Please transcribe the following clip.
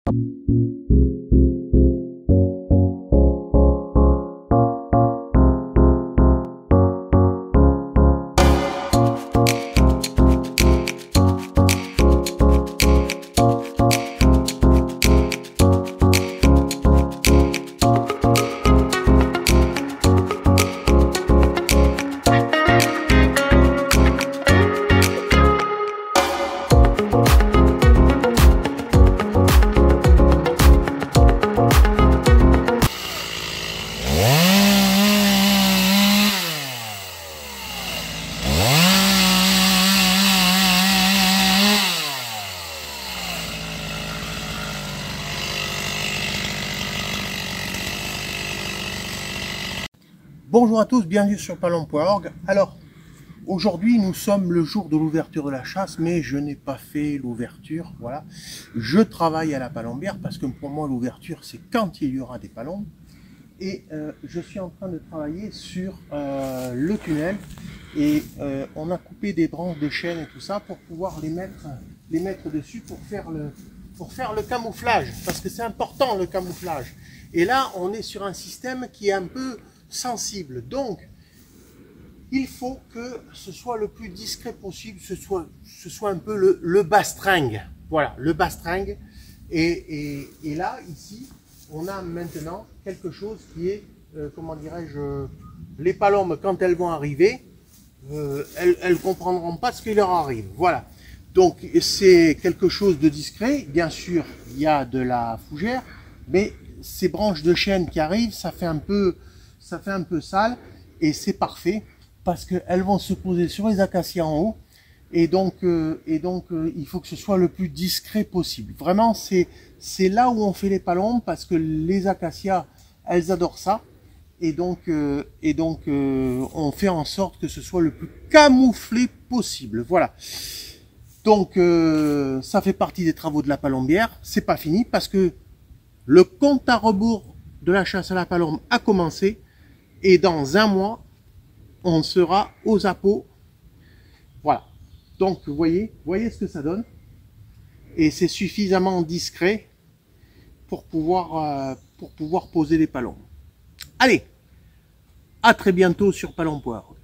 Bonjour à tous, bienvenue sur Palombe.org. Alors, aujourd'hui nous sommes le jour de l'ouverture de la chasse, mais je n'ai pas fait l'ouverture, voilà. Je travaille à la palombière parce que pour moi l'ouverture c'est quand il y aura des palombes. Et je suis en train de travailler sur le tunnel et on a coupé des branches de chêne et tout ça pour pouvoir les mettre dessus pour faire le camouflage, parce que c'est important le camouflage. Et là on est sur un système qui est un peu sensible, donc il faut que ce soit le plus discret possible, ce soit un peu le bastringue, voilà, le bastringue. Et là ici on a maintenant quelque chose qui est, comment dirais-je, les palombes quand elles vont arriver, elles comprendront pas ce qui leur arrive, voilà. Donc c'est quelque chose de discret, bien sûr il y a de la fougère, mais ces branches de chêne qui arrivent, ça fait un peu sale, et c'est parfait parce qu'elles vont se poser sur les acacias en haut, et donc il faut que ce soit le plus discret possible. Vraiment c'est là où on fait les palombes, parce que les acacias elles adorent ça, et donc on fait en sorte que ce soit le plus camouflé possible, voilà. Donc ça fait partie des travaux de la palombière. C'est pas fini parce que le compte à rebours de la chasse à la palombe a commencé, et dans un mois on sera aux appos, voilà. Donc vous voyez ce que ça donne, et c'est suffisamment discret pour pouvoir poser les palombes. Allez, à très bientôt sur Palombe.org.